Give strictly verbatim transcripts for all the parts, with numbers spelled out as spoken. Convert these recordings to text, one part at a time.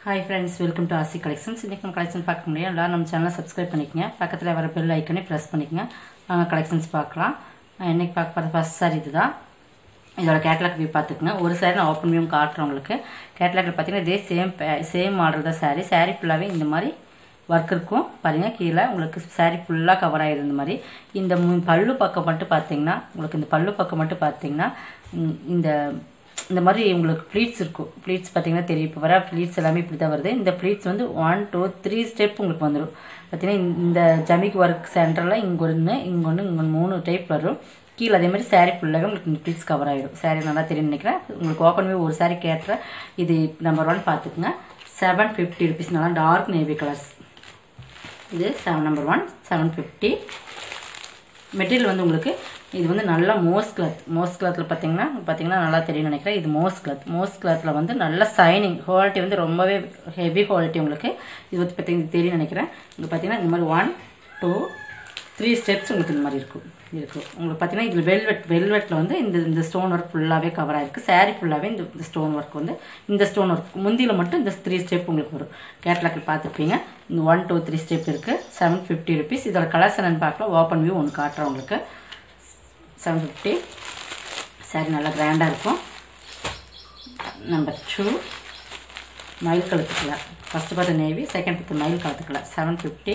Hi friends, welcome to Asi Collections. இன்னைக்கு நம்ம collection பார்க்க முடியும். எல்லாரும் நம்ம சேனலை சப்ஸ்கிரைப் பண்ணிக்கங்க. பக்கத்துல வர பெல் ஐகானை பிரஸ் பண்ணிக்கங்க. நாங்க கலெக்ஷன்ஸ் பார்க்கலாம். இன்னைக்கு பார்க்க போற ஃபர்ஸ்ட் saree இதுதான். இதோட கேட்டலாக் வியூ பார்த்துக்கங்க. ஒரு saree நான் ஓபன் வியூ காட்டுறேன் உங்களுக்கு. கேட்டலாக்ல பாத்தீங்கன்னா இதே சேம் சேம் மாடல் தான் saree. saree ஃபுல்லாவே இந்த மாதிரி வர்க் இருக்கும். பாருங்க கீழ உங்களுக்கு saree ஃபுல்லா கவர் ஆயிரும் இந்த மாதிரி. இந்த பல்லு பக்கம் மட்டும் பாத்தீங்கன்னா உங்களுக்கு இந்த பல்லு பக்கம் மட்டும் பாத்தீங்கன்னா இந்த இந்த மாதிரி உங்களுக்கு ப்ளீட்ஸ் இருக்கும். ப்ளீட்ஸ் பார்த்தீங்கன்னா தெரியும். இப்போ வர ப்ளீட்ஸ் எல்லாமே இப்படி தான் வருது. இந்த ப்ளீட்ஸ் வந்து ஒன் டூ த்ரீ ஸ்டெப் உங்களுக்கு வந்துடும். பார்த்தீங்கன்னா இந்த ஜமிக் ஒர்க் சென்டரில் இங்கே ஒன்று இங்கே ஒன்று இங்கே மூணு டைப் வரும். கீழே அதே மாதிரி சாரீ ஃபுல்லாகவே உங்களுக்கு இந்த ப்ளீட்ஸ் கவர் ஆகிடும். சாரீ நல்லா தெரியும் நினைக்கிறேன். உங்களுக்கு ஓப்பன் ஒரு சாரீ கேட்டுற இது நம்பர் ஒன் பார்த்துக்குங்க. செவன் ஃபிஃப்டி ருபீஸ் நல்லா டார்க் நேவி கலர்ஸ். இது seven number one seven fifty. Material வந்து உங்களுக்கு இது வந்து நல்லா மோஸ் கிளாத். மோஸ் கிளாத்தில் பார்த்தீங்கன்னா பார்த்தீங்கன்னா நல்லா தெரியும் நினைக்கிறேன். இது மோஸ் கிளாத். மோஸ் கிளாத்தில் வந்து நல்ல சைனிங் குவாலிட்டி வந்து ரொம்பவே ஹெவி குவாலிட்டி உங்களுக்கு. இது வந்து பார்த்தீங்கன்னா தெரியும் நினைக்கிறேன். இங்கே பார்த்தீங்கன்னா இந்த மாதிரி ஒன் டூ த்ரீ ஸ்டெப்ஸ் உங்களுக்கு இந்த மாதிரி இருக்கும் இருக்கும் உங்களுக்கு பார்த்தீங்கன்னா இதில் வெல்வெட் வெல்வெட்டில் வந்து இந்த இந்த ஸ்டோன் ஒர்க் ஃபுல்லாகவே கவர் ஆகிருக்கு. சாரீ ஃபுல்லாகவே இந்த ஸ்டோன் ஒர்க் வந்து இந்த ஸ்டோன் ஒர்க் முந்தியில் மட்டும் இந்த த்ரீ ஸ்டெப் உங்களுக்கு வரும். கேட்லாக்கில் பார்த்துருப்பீங்க. இந்த ஒன் டூ த்ரீ ஸ்டெப் இருக்குது. Seven fifty rupees. இதோட கலர்ஸ் என்னென்னு பார்க்கலாம். ஓப்பன் வியூ ஒன்று காட்டுறேன் உங்களுக்கு. Seven fifty. சாரி நல்லா கிராண்டாக இருக்கும். நம்பர் டூ மயில் கலத்துக்கல. ஃபஸ்ட்டு பார்த்து நேவி, செகண்ட் பார்த்து மயில் கலத்துக்கல. Seven fifty.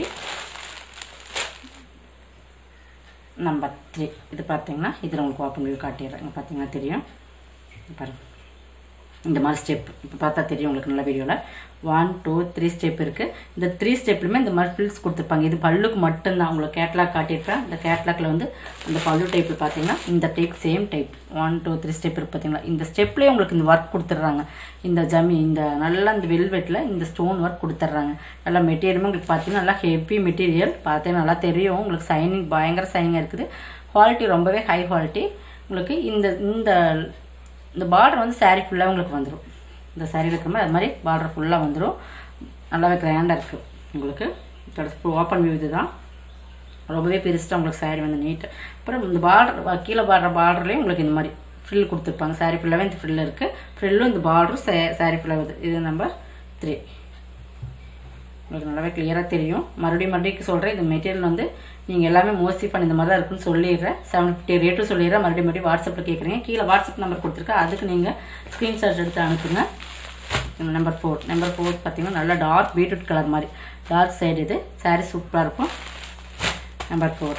Number three. இது பார்த்தீங்கன்னா இதில் உங்களுக்கு ஓப்பன் வியூ காட்டிடுறேன். இங்கே பார்த்தீங்கன்னா தெரியும். பாருங்கள் இந்த மாதிரி ஸ்டெப் இப்போ பார்த்தா தெரியும் உங்களுக்கு நல்ல வீடியோவில். ஒன் டூ த்ரீ ஸ்டெப் இருக்குது. இந்த த்ரீ ஸ்டெப்லையுமே இந்த மாதிரி ஃபில்ஸ் கொடுத்துருப்பாங்க. இது பல்லுக்கு மட்டும்தான் உங்களுக்கு கேட்லாக் காட்டியிருப்பேன். இந்த கேட்லாக்ல வந்து இந்த பல்லு டைப்பில் பார்த்தீங்கன்னா இந்த type same type one two three step இருக்குது பார்த்தீங்களா. இந்த ஸ்டெப்லேயே உங்களுக்கு இந்த ஒர்க் கொடுத்துட்றாங்க. இந்த ஜமி இந்த நல்லா இந்த வெல்வெட்டில் இந்த ஸ்டோன் ஒர்க் கொடுத்துட்றாங்க. நல்லா மெட்டீரியலுமே உங்களுக்கு பார்த்தீங்கன்னா நல்லா ஹெவி மெட்டீரியல். பார்த்தீங்கன்னா நல்லா தெரியும் உங்களுக்கு. சைனிங் பயங்கர சைனிங்காக இருக்குது. குவாலிட்டி ரொம்பவே ஹை குவாலிட்டி உங்களுக்கு. இந்த இந்த இந்த பார்டர் வந்து சாரீ ஃபுல்லாக உங்களுக்கு வந்துடும். இந்த சாரீ இருக்கிற மாதிரி அது மாதிரி பார்டர் ஃபுல்லாக வந்துடும். நல்லாவே கிராண்டாக இருக்குது உங்களுக்கு. இப்போ ஓப்பன் வியூ இது தான். ரொம்பவே பெருசாக உங்களுக்கு சாரீ வந்து நீட்டாக. அப்புறம் இந்த பார்டர் கீழே பார்டர் பார்டர்லேயும் உங்களுக்கு இந்த மாதிரி ஃப்ரில் கொடுத்துருப்பாங்க. சாரீ ஃபுல்லாகவே இந்த ஃப்ரில் இருக்குது. ஃப்ரில்லும் இந்த பார்டரும் சே சாரீ ஃபுல்லாக வருது. இது நம்பர் த்ரீ. உங்களுக்கு நல்லாவே கிளியராக தெரியும். மறுபடியும் மறுபடியும் சொல்கிறேன். இந்த மெட்டீரியல் வந்து நீங்கள் எல்லாமே மோஸ்ட்லி பண்ண இந்த மாதிரி தான் இருக்குன்னு சொல்லிடுறேன். செவன் ஃபிஃப்டி ரேட்டும் சொல்லிடுறேன். மறுபடியும் மறுபடியும் வாட்ஸ்அப்பில் கேட்குறீங்க. கீழே வாட்ஸ்அப் நம்பர் கொடுத்துருக்கேன். அதுக்கு நீங்கள் ஸ்க்ரீன்ஷாட் எடுத்து அனுப்புங்க. Number four. நம்பர் ஃபோர் பார்த்தீங்கன்னா நல்லா டார்க் பீட்ரூட் கலர் மாதிரி டார்க் சைடு. இது சாரீ சூப்பராக இருக்கும். Number four.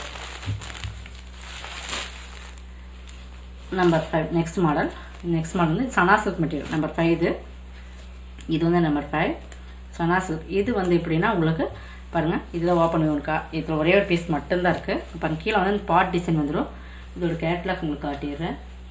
Number five next model. Next model வந்து Sana silk material. Number five இது. இது வந்து நம்பர் ஃபைவ் சனா சில்க். இது வந்து எப்படின்னா உங்களுக்கு பாருங்கள் இதில் ஓப்பன் இருக்கா. இதில் ஒரே ஒரு பீஸ் மட்டும்தான் இருக்குது. இப்போ கீழே வந்து பாட் டிசைன் வந்துடும். இதோட கேட்லாக் உங்களுக்கு காட்டிடுறேன்.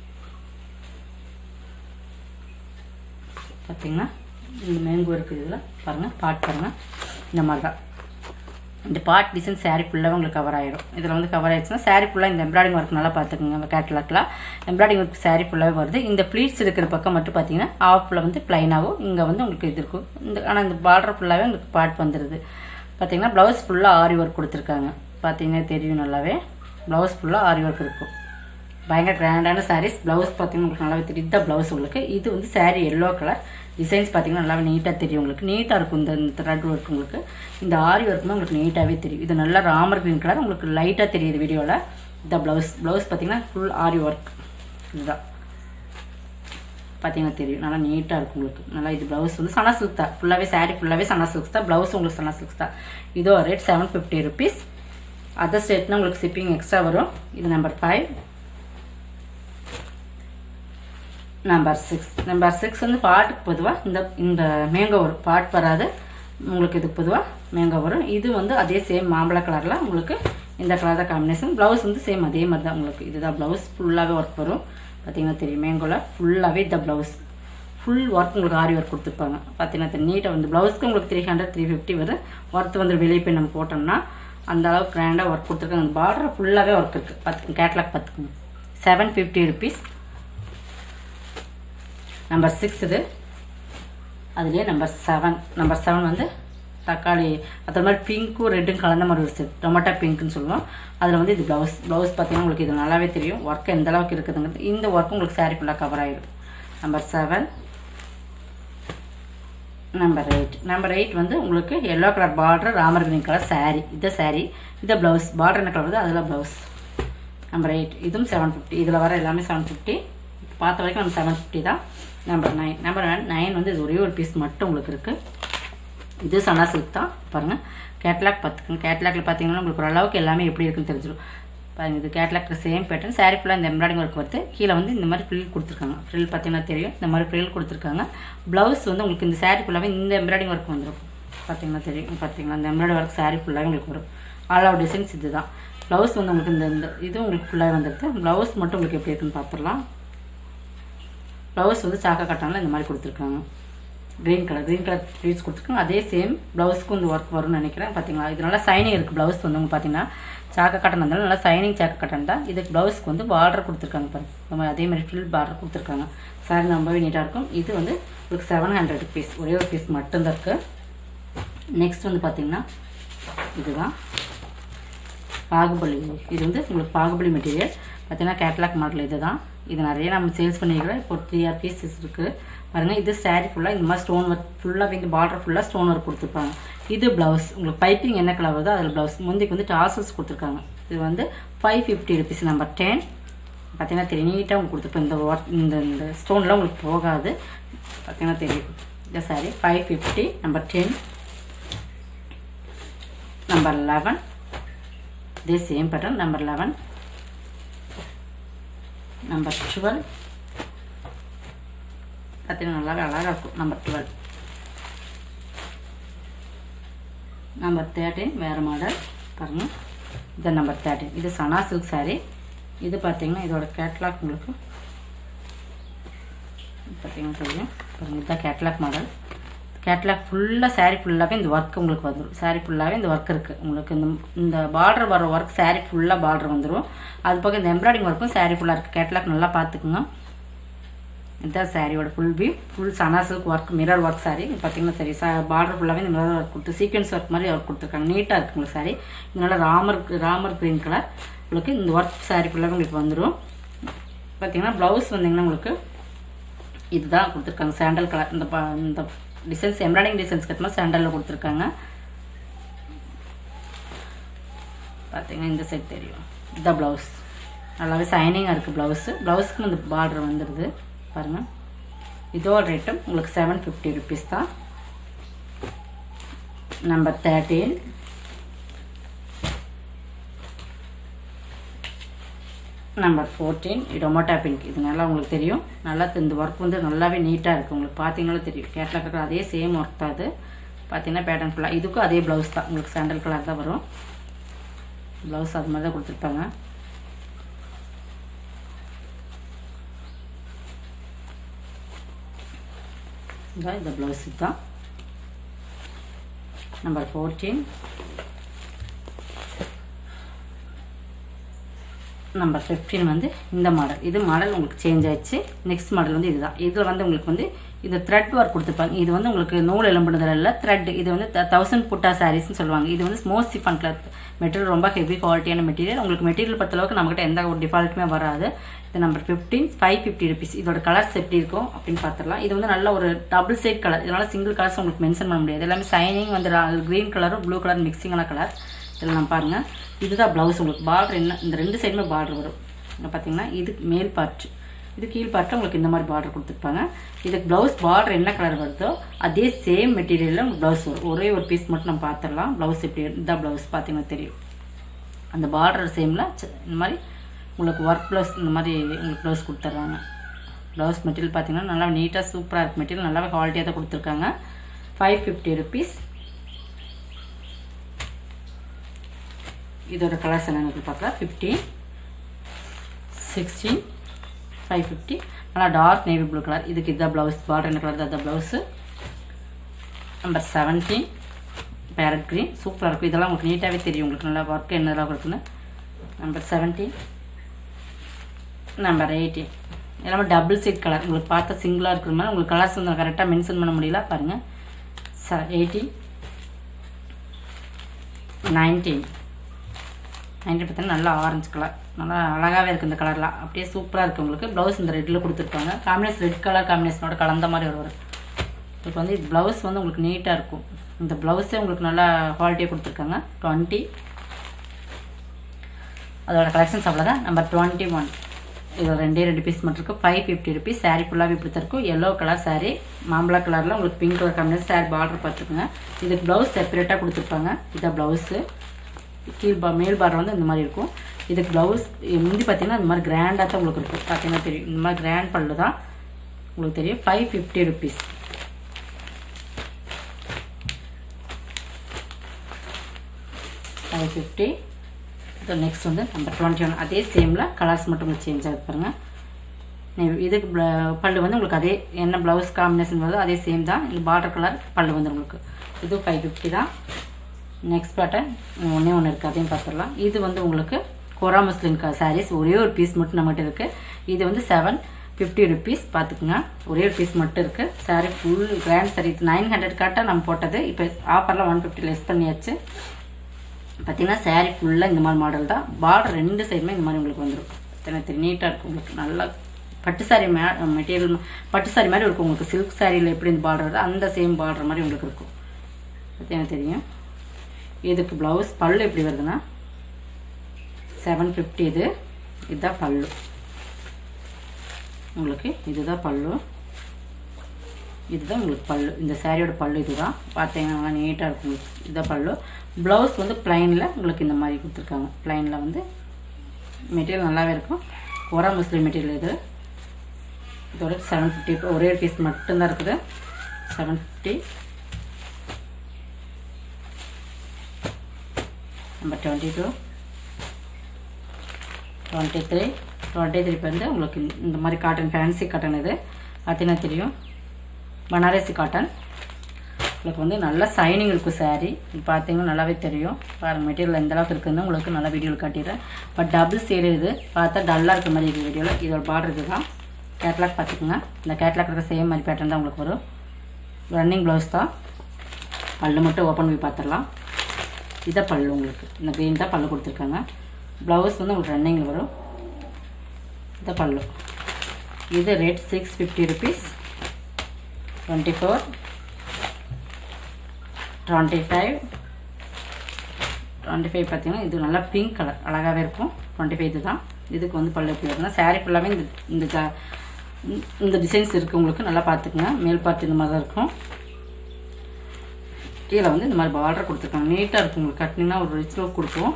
பார்த்தீங்கன்னா இந்த மேங்கோ இருக்குது. இதில் பாருங்கள் பாட் பாருங்கள் இந்த மாதிரி தான். இந்த பாட் டிசைன் சாரீ ஃபுல்லாக உங்களுக்கு கவர் ஆகிடும். இதில் வந்து கவர் ஆகிடுச்சுன்னா சாரீ ஃபுல்லாக இந்த எம்ப்ராய்டிங் ஒர்க் நல்லா பார்த்துக்குங்க. கேட்லாக்கில் எம்ப்ராய்டிங் ஒர்க் சாரீ ஃபுல்லாகவே வருது. இந்த ப்ளீட்ஸ் இருக்கிற பக்கம் மட்டும் பார்த்தீங்கன்னா ஆஃபில் வந்து ப்ளைனாகவும் இங்கே வந்து உங்களுக்கு இது இருக்கும். இந்த ஆனால் இந்த பார்டர் ஃபுல்லாகவே உங்களுக்கு பாட் வந்துடுது. பார்த்தீங்கன்னா ப்ளவுஸ் ஃபுல்லாக ஆரி ஒர்க் கொடுத்துருக்காங்க. பார்த்தீங்கன்னா தெரியும் நல்லாவே. ப்ளவுஸ் ஃபுல்லாக ஆரி ஒர்க் இருக்கும். பயங்கர கிராண்டான சாரீஸ். ப்ளவுஸ் பார்த்தீங்கன்னா உங்களுக்கு நல்லாவே தெரியும். இதுதான் ப்ளவுஸ் உங்களுக்கு. இது வந்து சாரீ எல்லோ கலர். டிசைன்ஸ் பார்த்தீங்கன்னா நல்லாவே நீட்டாக தெரியும் உங்களுக்கு. நீட்டாக இருக்கும் இந்த த்ரெட் ஒர்க் உங்களுக்கு. இந்த ஆரி ஒர்க்குமே உங்களுக்கு நீட்டாகவே தெரியும். இது நல்லா ராமர் கிரீன் கலர் உங்களுக்கு லைட்டாக தெரியுது வீடியோவில். இந்த ப்ளவுஸ் ப்ளவுஸ் பார்த்தீங்கன்னா ஃபுல் ஆரி ஒர்க். இதுதான் பார்த்தீங்கன்னா தெரியும். நல்லா நீட்டாக இருக்கும் உங்களுக்கு. நல்லா இது ப்ளவுஸ் வந்து சனா சில்க் தான். ஃபுல்லாகவே சாரீ ஃபுல்லாகவே சனா சில்க்ஸ் தான். ப்ளவுஸ் உங்களுக்கு சனா சில்க்ஸ் தான். இதோ rate seven fifty rupees. Other ஸ்டேட்னா உங்களுக்கு ஷிப்பிங் எக்ஸ்ட்ரா வரும். இது number five. Number six. Number six வந்து பாட்டுக்கு பொதுவாக இந்த இந்த மேங்கோ வரும். பாட் வராது உங்களுக்கு. இது பொதுவாக மேங்கோ வரும். இது வந்து அதே சேம் மாம்பழ கலரில் உங்களுக்கு இந்த கலர் தான் காம்பினேஷன். ப்ளவுஸ் வந்து சேம் அதே மாதிரி தான் உங்களுக்கு. இதுதான் ப்ளவுஸ் ஃபுல்லாகவே ஒர்க் வரும். பார்த்தீங்கன்னா தெரியும் மேங்கோவில் ஃபுல்லாகவே இந்த ப்ளவுஸ் ஃபுல் ஒர்க் உங்களுக்கு ஆரி ஒர்க் கொடுத்துருப்பாங்க. பார்த்தீங்கன்னா நீட்டாக வந்து ப்ளவுஸ்க்கு உங்களுக்கு த்ரீ ஹண்ட்ரட் த்ரீ ஃபிஃப்டி வரும். ஒர்த்து வந்து வெளியே போய் நம்ம போட்டோம்னா அந்த அளவுக்கு கிராண்டாக ஒர்க் கொடுத்துருக்காங்க. அந்த பார்டர் ஃபுல்லாகவே ஒர்க் இருக்குது. பார்த்துக்கோங்க கேட்லாக் பார்த்துக்கோங்க. Seven fifty rupees. Number six இது. அதுலேயே நம்பர் செவன். நம்பர் செவன் வந்து தக்காளி அது மாதிரி பிங்க்கும் ரெட்டும் கலந்த மாதிரி ஒரு செட். டொமேட்டோ பிங்க்னு சொல்லுவோம். அதில் வந்து இது ப்ளவுஸ் ப்ளவுஸ் பார்த்தீங்கன்னா உங்களுக்கு இது நல்லாவே தெரியும். ஒர்க் எந்த அளவுக்கு இருக்குதுங்கிறது. இந்த ஒர்க் உங்களுக்கு சாரீ ஃபுல்லாக கவர் ஆகிடும். Number seven. Number eight number eight வந்து உங்களுக்கு yellow colour border Ramar green colour sari. இது சாரீ, இது ப்ளவுஸ். பார்டர் என்ன கலர் வருது அதில் ப்ளவுஸ். நம்பர் எயிட் இதுவும் செவன் ஃபிஃப்டி. இதில் வர எல்லாமே செவன் ஃபிஃப்டி. பார்த்த வரைக்கும் நம்ம செவன் ஃபிஃப்டி தான். நம்பர் நைன் நம்பர் நைன் வந்து இது ஒரே ஒரு பீஸ் மட்டும் உங்களுக்கு இருக்குது. இது சனா சில்க் தான். பாருங்கள் கேட்லாக் பார்த்துக்கோங்க. கேட்லாக்ல பார்த்தீங்கன்னா உங்களுக்கு ஓரளவுக்கு எல்லாமே எப்படி இருக்குன்னு தெரிஞ்சிடும். பாருங்கள் இது கேட்லாக்ல சேம் பேட்டர்ன். சாரீ ஃபுல்லாக இந்த எம்ப்ராய்டிங் ஒர்க் வருது. கீழே வந்து இந்த மாதிரி ஃப்ரில் கொடுத்துருக்காங்க. ஃப்ரில் பார்த்தீங்கன்னா தெரியும். இந்த மாதிரி ஃப்ரில் கொடுத்துருக்காங்க. ப்ளவுஸ் வந்து உங்களுக்கு இந்த சாரீ ஃபுல்லாகவே இந்த எம்ப்ராய்டிங் ஒர்க் வந்துடும். பார்த்தீங்கன்னா தெரியும். பார்த்தீங்கன்னா இந்த எம்ப்ராய்டிங் ஒர்க் சாரீ ஃபுல்லாகவே உங்களுக்கு வரும். ஆல் அவுட் டிசைன்ஸ் இது தான். ப்ளவுஸ் வந்து உங்களுக்கு இந்த இந்த இது உங்களுக்கு ஃபுல்லாக வந்துடுது. ப்ளவுஸ் மட்டும் உங்களுக்கு எப்படி இருக்குன்னு பார்த்துடலாம். ப்ளவுஸ் வந்து சாக்கா கட்டானில் இந்த மாதிரி கொடுத்துருக்காங்க. Green colour green colour pleats கொடுத்துருக்காங்க. அதே சேம் ப்ளவுஸ்க்கும் இந்த ஒர்க் வரும்னு நினைக்கிறேன். பார்த்தீங்களா இது நல்லா சைனிங் இருக்குது. ப்ளவுஸ் வந்து உங்களுக்கு பார்த்தீங்கன்னா சாக்கா கட்டன் இருந்தாலும் நல்லா சைனிங் சாக்கா கட்டன் தான். இதுக்கு ப்ளவுஸ்க்கு வந்து பார்டர் கொடுத்துருக்காங்க. பாருங்கள் நம்ம அதே மாதிரி ஃபில் பார்டர் கொடுத்துருக்காங்க. சாரி ரொம்பவே நீட்டாக இருக்கும். இது வந்து உங்களுக்கு செவன் ஹண்ட்ரட் பீஸ் ஒரே ஒரு பீஸ் மட்டும்தான் இருக்குது. நெக்ஸ்ட் வந்து பார்த்தீங்கன்னா இதுதான் பாகுபலி. இது வந்து உங்களுக்கு பாகுபலி மெட்டீரியல். பார்த்தீங்கன்னா கேட்லாக் மாடல் இது தான். இது நிறைய நம்ம சேல்ஸ் பண்ணிக்கிறோம். இப்போ த்ரீ ஆர் பீசஸ் இருக்குது. பாருங்கள் இது சாரீ ஃபுல்லாக இந்த மாதிரி ஸ்டோன் ஒர்க் ஃபுல்லாக இந்த பார்டர் ஃபுல்லாக ஸ்டோன் ஒர்க் கொடுத்துருப்பாங்க. இது ப்ளவுஸ் உங்களுக்கு பைப்பிங் என்ன கலர் வருதோ அதில் ப்ளவுஸ். முந்திக்கு வந்து டாசல்ஸ் கொடுத்துருக்காங்க. இது வந்து five fifty rupees. Number ten பார்த்தீங்கன்னா தெரியும். நீட்டாக உங்களுக்கு கொடுத்துருப்போம். இந்த ஒர்க் இந்த இந்த ஸ்டோன்லாம் உங்களுக்கு போகாது. பார்த்தீங்கன்னா தெரியும். இந்த sari five fifty. Number ten. Number eleven இதே same pattern. Number eleven. Number twelve பார்த்தீங்கன்னா நல்லாவே அழகாக இருக்கும். Number twelve. நம்பர் தேர்ட்டீன் வேறு மாடல் பாருங்கள். இது நம்பர் தேர்ட்டீன். இது சனா சில்க் சாரீ. இது பார்த்தீங்கன்னா இதோட கேட்லாக் உங்களுக்கு பார்த்தீங்கன்னா தெரியும். பாருங்கள் இதுதான் கேட்லாக் மாடல். கேட்லாக் ஃபுல்லாக சாரீ ஃபுல்லாகவே இந்த ஒர்க் உங்களுக்கு வந்துடும். சாரீ ஃபுல்லாகவே இந்த ஒர்க் இருக்குது உங்களுக்கு. இந்த இந்த பார்டர் வர ஒர்க் சாரீ ஃபுல்லாக பார்டர் வந்துடும். அது போக இந்த எம்ப்ராய்டிங் ஒர்க்கும் சாரீ ஃபுல்லாக இருக்குது. கேட்லாக் நல்லா பார்த்துக்குங்க. இதுதான் சாரியோட full view. Full Sana silk work mirror work sari. பார்த்தீங்கன்னா சரி சா பார்டர் ஃபுல்லாகவே இந்த மிரர் ஒர்க் கொடுத்து சீக்வன்ஸ் ஒர்க் மாதிரி ஒர்க் கொடுத்துருக்காங்க. நீட்டாக இருக்குது உங்களுக்கு சாரீ. இதனால ராமர் ராமர் க்ரீன் கலர் உங்களுக்கு இந்த ஒர்க் சாரீ ஃபுல்லாகவே உங்களுக்கு வந்துடும். பார்த்தீங்கன்னா ப்ளவுஸ் வந்தீங்கன்னா உங்களுக்கு இதுதான் கொடுத்துருக்காங்க. Sandal colour. இந்த இந்த டிசைன்ஸ் எம்ப்ராய்டிங் டிசைன்ஸ்க்கு ஏற்ற மாதிரி சாண்டலில் கொடுத்துருக்காங்க. பார்த்தீங்கன்னா இந்த சைட் தெரியும். இதுதான் ப்ளவுஸ். நல்லாவே சைனிங்காக இருக்குது ப்ளவுஸு. ப்ளவுஸுக்கும் இந்த பார்டர் வந்துடுது பாருங்கள். இதோட ரேட்டும் உங்களுக்கு செவன் ஃபிஃப்டி ருபீஸ் தான். Number thirteen. Number fourteen tomato pink. இது நல்லா உங்களுக்கு தெரியும். நல்லா இந்த ஒர்க் வந்து நல்லாவே நீட்டாக இருக்குது. உங்களுக்கு பார்த்தீங்கன்னா தெரியும். கேட்லாக் அதே சேம் ஒர்க் தான். அது பார்த்தீங்கன்னா பேட்டர்ன் ஃபுல்லாக இதுக்கும் அதே ப்ளவுஸ் தான். உங்களுக்கு சாண்டல் கலர் தான் வரும் ப்ளவுஸ். அது மாதிரி தான் கொடுத்துருப்பாங்க. இந்த ப்ளவுஸ் தான். Number fourteen. நம்பர் ஃபிஃப்டீன் வந்து இந்த மாடல். இது மாடல் உங்களுக்கு சேஞ்ச் ஆயிடுச்சு. நெக்ஸ்ட் மாடல் வந்து இதுதான். இதில் வந்து உங்களுக்கு வந்து இது த்ரெட் ஒர்க் கொடுத்துருப்பாங்க. இது வந்து உங்களுக்கு நூல் எலும்புனதில் இல்லை த்ரெட். இது வந்து தௌசண்ட் புட்டா சாரீஸ்ன்னு சொல்லுவாங்க. இது வந்து மோஸ்ட் சிஃபான் கிளாத் மெட்டீரியல். ரொம்ப ஹெவி குவாலிட்டியான மெட்டீரியல். உங்களுக்கு மெட்டீரியல் பொறுத்தளவுக்கு நம்மகிட்ட எந்த ஒரு டிஃபால்ட்டுமே வராது. இது number fifteen five fifty rupees. இதோட கலர்ஸ் எப்படி இருக்கும் அப்படின்னு பார்த்துடலாம். இது வந்து நல்ல ஒரு டபுள் சைட் கலர். இதனால சிங்கிள் கலர்ஸ் உங்களுக்கு மென்ஷன் பண்ண முடியாது. எல்லாமே சைனிங் வந்து க்ரீன் கலரும் ப்ளூ கலர் மிக்சிங்கான கலர். இதில் நான் பாருங்கள். இதுதான் ப்ளவுஸ். உங்களுக்கு பார்டர் என்ன இந்த ரெண்டு சைடுமே பார்டர் வரும். இங்கே பார்த்தீங்கன்னா இது மேல் பார்ட். இது கீழ் பார்ட்டு உங்களுக்கு இந்த மாதிரி பார்டர் கொடுத்துருப்பாங்க. இதுக்கு ப்ளவுஸ் பார்டர் என்ன கலர் வருதோ அதே சேம் மெட்டீரியலில் உங்களுக்கு ப்ளவுஸ் வரும். ஒரே ஒரு பீஸ் மட்டும் நம்ம பார்த்துடலாம். ப்ளவுஸ் எப்படி இதுதான் ப்ளவுஸ் பார்த்தீங்கன்னா தெரியும். அந்த பார்டர் சேமில் இந்த மாதிரி உங்களுக்கு ஒர்க் ப்ளவுஸ் இந்த மாதிரி உங்களுக்கு ப்ளவுஸ் கொடுத்துட்றாங்க. ப்ளவுஸ் மெட்டீரியல் பார்த்தீங்கன்னா நல்லா நீட்டாக சூப்பராக இருக்குது. மெட்டீரியல் நல்லாவே குவாலிட்டியாக தான் கொடுத்துருக்காங்க. Five fifty rupees. இதோட கலர்ஸ் என்னென்னு பார்க்கலாம். Fifteen sixteen five fifty. நல்லா டார்க் நேவி ப்ளூ கலர். இதுக்கு இதுதான் ப்ளவுஸ். பார்டர் என்ன கலர் தான் blouse. Number seventeen parrot green. சூப்பராக இருக்கும். இதெல்லாம் உங்களுக்கு நீட்டாகவே தெரியும். உங்களுக்கு நல்லா ஒர்க் என்னெல்லாம் இருக்குன்னு. Number seventeen. Number eighteen. எல்லாமே டபுள் சைட் கலர். உங்களுக்கு பார்த்தா சிங்கிளாக இருக்கிற மாதிரி உங்களுக்கு கலர்ஸ் வந்து கரெக்டாக மென்ஷன் பண்ண முடியல பாருங்கள். ச எயிட்டீன். நைன்டீன். நைன்டீன் பார்த்தீங்கன்னா நல்லா ஆரஞ்சு கலர். நல்லா அழகாகவே இருக்குது இந்த கலர்லாம். அப்படியே சூப்பராக இருக்குது உங்களுக்கு. ப்ளவுஸ் இந்த ரெட்டில் கொடுத்துருப்பாங்க. காம்பினேஷன் ரெட் கலர் காம்பினேஷனோட கலந்த மாதிரி ஒரு வரும். இப்போ வந்து இது ப்ளவுஸ் வந்து உங்களுக்கு நீட்டாக இருக்கும். இந்த ப்ளவுஸே உங்களுக்கு நல்லா குவாலிட்டியாக கொடுத்துருக்காங்க. டுவெண்ட்டி அதோட கலெக்ஷன்ஸ் அவ்வளோதான். நம்பர் டுவெண்ட்டி ஒன் இதில் ரெண்டே ரெண்டு பீஸ் மட்டும் இருக்குது. Five fifty rupees. சாரீ ஃபுல்லாகவே இப்படி தான் இருக்கும். எல்லோ கலர் சாரீ, மாம்பழ கலரில் உங்களுக்கு pink colour combination sari border பார்த்துக்குங்க. இதுக்கு ப்ளவுஸ் செப்பரேட்டாக கொடுத்துருப்பாங்க. இதான் ப்ளவுஸு. கீழ் பா மேல் பார்டர் வந்து இந்த மாதிரி இருக்கும். இதுக்கு ப்ளவுஸ் முந்தி பார்த்தீங்கன்னா இந்த மாதிரி கிராண்டாக தான் உங்களுக்கு இருக்கும். பார்த்தீங்கன்னா தெரியும், இந்த மாதிரி கிராண்ட் பல்லு தான் உங்களுக்கு தெரியும். Five fifty rupees. Five fifty. இது நெக்ஸ்ட் வந்து நம்பர் டுவெண்ட்டி ஒன். அதே சேமில் கலர்ஸ் மட்டும் உங்களுக்கு சேஞ்ச் ஆகுது பாருங்கள். இதுக்கு பல்லு வந்து உங்களுக்கு அதே என்ன ப்ளவுஸ் காம்பினேஷன் வருதோ அதே சேம் தான். இது பார்டர் கலர் பல்லு வந்து உங்களுக்கு. இது ஃபைவ் ஃபிஃப்டி தான். நெக்ஸ்ட் பேட்டர்ன் ஒன்றே ஒன்று இருக்குது, அதையும் பார்த்துடலாம். இது வந்து உங்களுக்கு கொரா முஸ்லிம் சாரீஸ். ஒரே ஒரு பீஸ் மட்டும் நம்மகிட்ட இருக்குது. இது வந்து செவன் ஃபிஃப்டி ருபீஸ். பார்த்துக்குங்க, ஒரே ஒரு பீஸ் மட்டும் இருக்குது. Sari full grand sari. Nine hundred காட்டாக நம்ம போட்டது. இப்போ ஆஃபரில் ஒன் ஃபிஃப்டி லெஸ் பண்ணியாச்சு. பார்த்தீங்கன்னா சாரீ ஃபுல்லாக இந்த மாதிரி மாடல் தான். பார்டர் ரெண்டு சைடுமே இந்த மாதிரி உங்களுக்கு வந்துடும். எனக்கு நீட்டாக இருக்கும். உங்களுக்கு நல்லா பட்டு சாரீ மே மெட்டீரியல் பட்டு சாரீ மாதிரி இருக்கும். உங்களுக்கு சில்க் சாரியில் எப்படி இந்த பார்டர் வருது அந்த சேம் பார்டர் மாதிரி உங்களுக்கு இருக்கும். பார்த்தீங்கன்னா தெரியும். இதுக்கு ப்ளவுஸ் பல்லு எப்படி வருதுன்னா செவன் ஃபிஃப்டி. இது இதுதான் பல்லு உங்களுக்கு. இதுதான் பல்லு. இதுதான் உங்களுக்கு பல்லு. இந்த சாரியோட பல்லு இதுதான். பார்த்தீங்கன்னா நல்லா நீட்டாக இருக்கும் உங்களுக்கு. இதுதான் பல்லு. ப்ளவுஸ் வந்து பிளைனில் உங்களுக்கு இந்த மாதிரி கொடுத்துருக்காங்க. பிளைனில் வந்து மெட்டீரியல் நல்லாவே இருக்கும். கொரா முஸ்லிம் மெட்டீரியல் இது. இதோட செவன் ஃபிஃப்டி. ஒரே பீஸ் மட்டும்தான் இருக்குது. Seven fifty. Number twenty two, twenty three. Twenty three வந்து உங்களுக்கு இந்த மாதிரி காட்டன், ஃபேன்சி காட்டன். இது பார்த்தீங்கன்னா தெரியும், பனாரசி காட்டன். உங்களுக்கு வந்து நல்லா சைனிங் இருக்கும் சாரீ. பார்த்தீங்கன்னா நல்லாவே தெரியும். பாருங்கள் மெட்டீரியல் எந்த அளவுக்கு இருக்குதுன்னு உங்களுக்கு நல்லா வீடியோவில் காட்டிடுறேன். பட் டபுள் சைடு இது பார்த்தா டல்லாக இருக்கிற மாதிரி இருக்குது வீடியோவில். இதோட பார்டர் இது தான். கேட்லாக் பார்த்துக்குங்க. இந்த கேட்லாக் இருக்கிற சேம் மாதிரி பேட்டர்ன் தான் உங்களுக்கு வரும். ரன்னிங் ப்ளவுஸ் தான். பல்லு மட்டும் ஓப்பன் பண்ணி பார்த்துடலாம். இதான் பல்லு உங்களுக்கு. இந்த க்ரீன் தான் பல்லு கொடுத்துருக்காங்க. ப்ளவுஸ் வந்து உங்களுக்கு ரன்னிங்கில் வரும். இதான் பல்லு. இது rate six fifty rupees. Twenty four, twenty five. Twenty five பார்த்தீங்கன்னா இது நல்லா பிங்க் கலர் அழகாகவே இருக்கும். டுவெண்ட்டி ஃபைவ் இது தான். இதுக்கு வந்து பல்லு எப்படி வருதுன்னா சாரீ ஃபுல்லாகவே இந்த இந்த இந்த டிசைன்ஸ் இருக்குது உங்களுக்கு. நல்லா பார்த்துக்குங்க. மேல் பார்த்து இந்த மாதிரி தான் இருக்கும். கீழே வந்து இந்த மாதிரி பார்டர் கொடுத்துருக்காங்க. நீட்டாக இருக்கும் உங்களுக்கு. கட்டினீங்கன்னா ஒரு ரிச் லுக் கொடுக்கும்.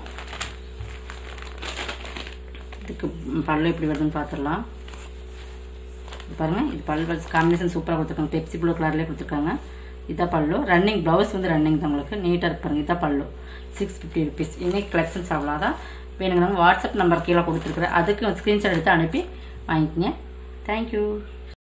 இதுக்கு பல்லு எப்படி வருதுன்னு பார்த்துடலாம். பாருங்கள், இது பல்லு காம்பினேஷன் சூப்பராக கொடுத்துருக்காங்க. பெப்சி ப்ளூ கலர்லேயே கொடுத்துருக்காங்க. இதான் பல்லு. ரன்னிங் ப்ளவுஸ் வந்து ரன்னிங் தான் உங்களுக்கு. நீட்டாக இருக்கு பாருங்கள். இதான் பல்லு. Six fifty rupees. இன்னைக்கு கலெக்ஷன்ஸ் அவ்வளோதான். வேணுங்க வாட்ஸ்அப் நம்பர் கீழே கொடுத்துருக்குறேன். அதுக்கு ஸ்க்ரீன்ஷாட் எடுத்து அனுப்பி வாங்கிக்கோங்க. தேங்க்யூ.